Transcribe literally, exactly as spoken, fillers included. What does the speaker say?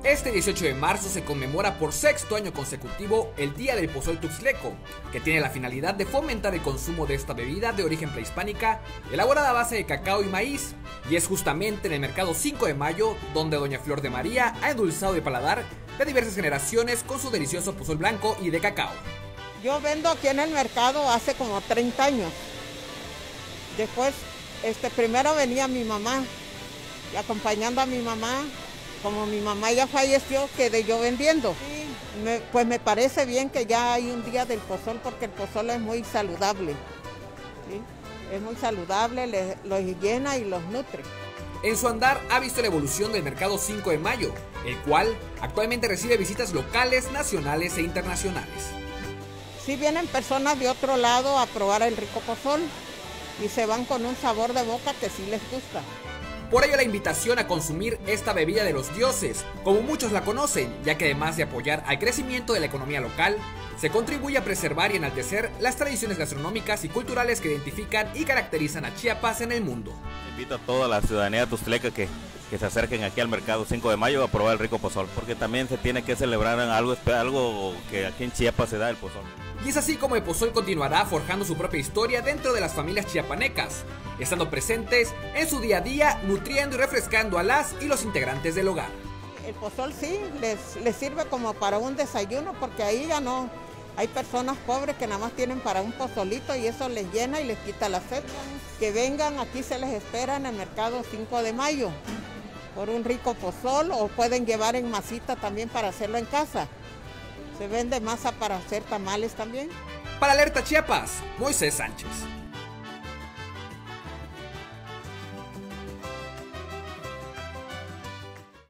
Este dieciocho de marzo se conmemora por sexto año consecutivo el Día del Pozol Tuxtleco, que tiene la finalidad de fomentar el consumo de esta bebida de origen prehispánica, elaborada a base de cacao y maíz, y es justamente en el mercado cinco de mayo donde doña Flor de María ha endulzado el paladar de diversas generaciones con su delicioso pozol blanco y de cacao. Yo vendo aquí en el mercado hace como treinta años. Después, este, primero venía mi mamá, y acompañando a mi mamá. Como mi mamá ya falleció, quedé yo vendiendo. Sí, me, pues me parece bien que ya hay un día del pozol, porque el pozol es muy saludable. ¿Sí? Es muy saludable, les, los llena y los nutre. En su andar ha visto la evolución del mercado cinco de mayo, el cual actualmente recibe visitas locales, nacionales e internacionales. Sí vienen personas de otro lado a probar el rico pozol y se van con un sabor de boca que sí les gusta. Por ello la invitación a consumir esta bebida de los dioses, como muchos la conocen, ya que además de apoyar al crecimiento de la economía local, se contribuye a preservar y enaltecer las tradiciones gastronómicas y culturales que identifican y caracterizan a Chiapas en el mundo. Invito a toda la ciudadanía tuxtleca que, que se acerquen aquí al mercado cinco de mayo a probar el rico pozol, porque también se tiene que celebrar algo, algo que aquí en Chiapas se da, el pozol. Y es así como el pozol continuará forjando su propia historia dentro de las familias chiapanecas, estando presentes en su día a día, nutriendo y refrescando a las y los integrantes del hogar. El pozol sí, les, les sirve como para un desayuno, porque ahí ya no, hay personas pobres que nada más tienen para un pozolito y eso les llena y les quita la sed. Que vengan, aquí se les espera en el mercado cinco de mayo, por un rico pozol, o pueden llevar en masita también para hacerlo en casa. Se vende masa para hacer tamales también. Para Alerta Chiapas, Moisés Sánchez.